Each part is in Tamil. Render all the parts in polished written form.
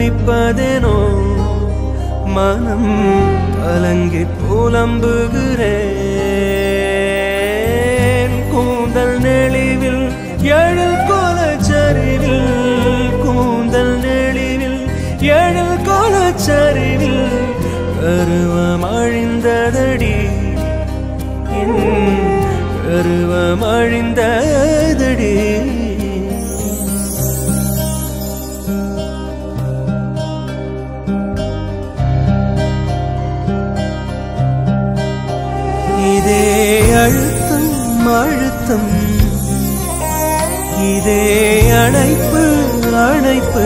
துடிப்பதேனோ மனம் கலங்கி புலம்புகிறேன் கூந்தல் நெளிவில் எழில் கோலச்சரிவில் கூந்தல் நெளிவில் எழில் கோலச்சரிவில் கருவம் அழிந்ததடி என் கருவம் அழிந்ததடி இதே அழுத்தம் அழுத்தம் இதே அணைப்பு அணைப்பு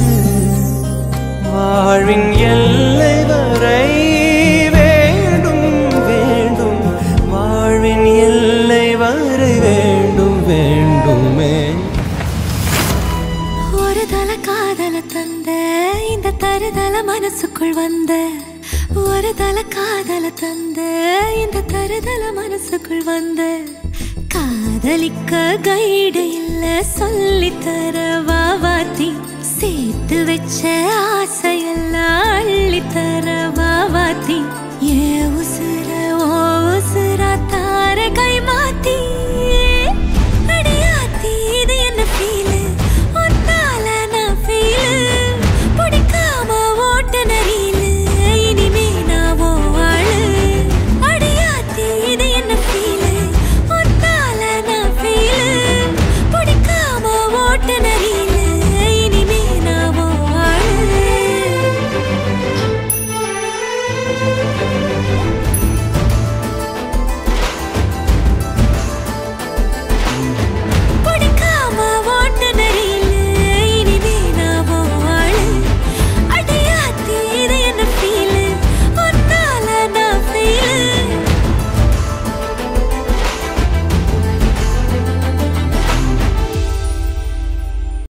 வாழ்வின் எல்லை வரை வேண்டும் வேண்டும் வாழ்வின் எல்லை வரை வேண்டும் வேண்டுமே ஒரு தல காதல தந்த இந்த தருதல மனசுக்குள் வந்த ஒரு தல காதல தந்த இந்த தருதல மனசுக்குள் வந்த காதலிக்க கைடு இல்ல சொல்லித்தர வாவாத்தி சேர்த்து வச்ச ஆசையெல்லாம் அள்ளித்தர வாவாத்தி